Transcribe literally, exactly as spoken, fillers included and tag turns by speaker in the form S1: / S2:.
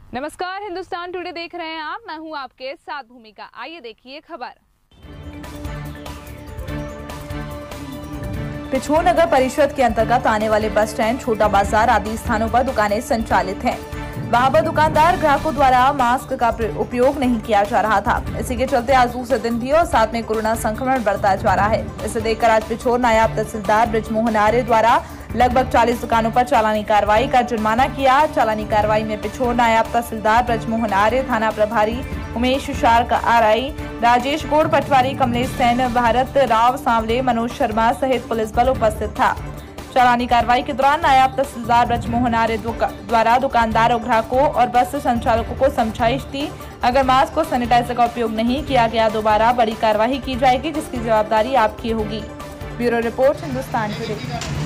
S1: नमस्कार, हिंदुस्तान टुडे देख रहे हैं आप। मैं हूं आपके साथ भूमिका। आइए देखिए खबर।
S2: पिछोर नगर परिषद के अंतर्गत आने वाले बस स्टैंड, छोटा बाजार आदि स्थानों पर दुकानें संचालित हैं। वहां पर दुकानदार ग्राहकों द्वारा मास्क का उपयोग नहीं किया जा रहा था। इसी के चलते आज दूसरे दिन भी और साथ में कोरोना संक्रमण बढ़ता जा रहा है। इसे देखकर आज पिछोर नायब तहसीलदार बृजमोहन आर्य द्वारा लगभग चालीस दुकानों पर चालानी कार्रवाई का जुर्माना किया। चालानी कार्रवाई में पिछोर नायब तहसीलदार बृजमोहन आर्य, थाना प्रभारी उमेश शार्क, आरआई राजेश गौड़, पटवारी कमलेश सेन, भारत राव सांवले, मनोज शर्मा सहित पुलिस बल उपस्थित था। चालानी कार्रवाई के दौरान नायब तहसीलदार बृजमोहन आर्य द्वारा दुकानदार और ग्राहकों और बस संचालकों को समझाइश दी। अगर मास्क और सैनिटाइजर का उपयोग नहीं किया गया दोबारा बड़ी कार्रवाई की जाएगी, जिसकी जवाबदारी आपकी होगी। Bureau report, Hindustan today.